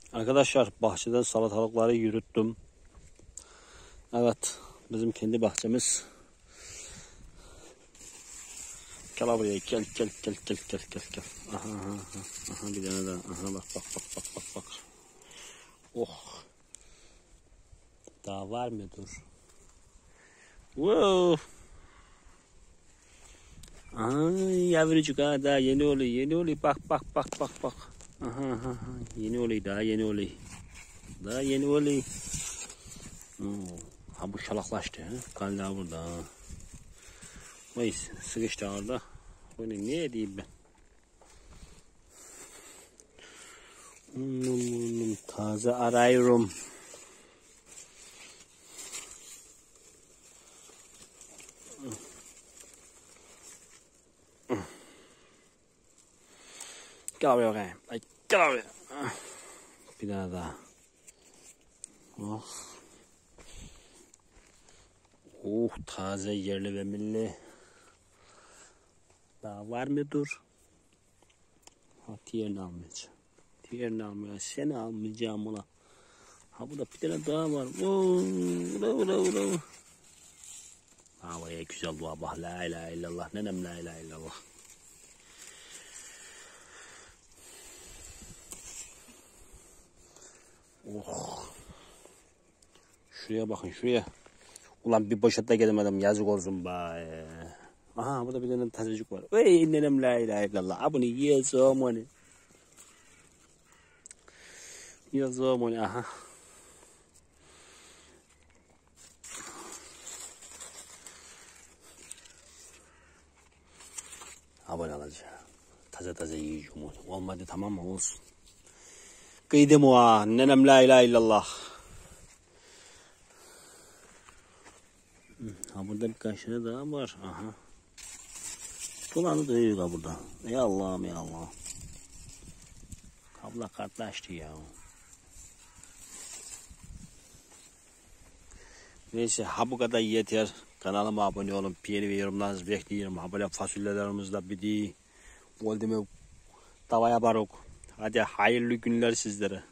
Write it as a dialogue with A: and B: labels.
A: Arkadaşlar bahçeden salatalıkları yürüttüm. Evet, bizim kendi bahçemiz. Gel buraya, gel. Aha bir tane daha. Aha bak. Oh. Daha var mı? Dur. Wow. Ay yavrucuk ha, daha yeni oluyor. Bak. Aha. Yeni oluyor, daha yeni oluyor. Ha bu şalaklaştı. Kanla burada. Vay sıkıştı orada. Bunu ne edeyim ben? Taze arıyorum. Gel buraya. Gel buraya. Bir daha. Taze yerli ve milli. Daha var mı? Dur. Diğerini almayacağım. Seni almayacağım ulan. Ha burada bir tane daha var. Ura. Ha buraya güzel dua bak. La ilahe illallah. Nenem la ilahe illallah. Şuraya bakın şuraya. Ulan bir poşette gelemedim, yazık olsun be. Aha burada bir tane tazecik var. Ey nenem la ilahe illallah. Abone yiyeceğim onu. Aha. Abone alacağım. Taze yiyeceğim onu. Olmadı tamam mı? Olsun. Kıydım o nenem la ilahe illallah. Ha burada birkaç tane daha var. Aha. Dolanı duyuyor burada. Ya Allah'ım. Kabla kartlaştı ya. Neyse ha bu kadar yeter. Kanalıma abone olun. Beğeni ve yorumlarınızı bekliyorum. Ha böyle fasulyelerimizle bir değil. Oldu mu tavaya barok. Hadi hayırlı günler sizlere.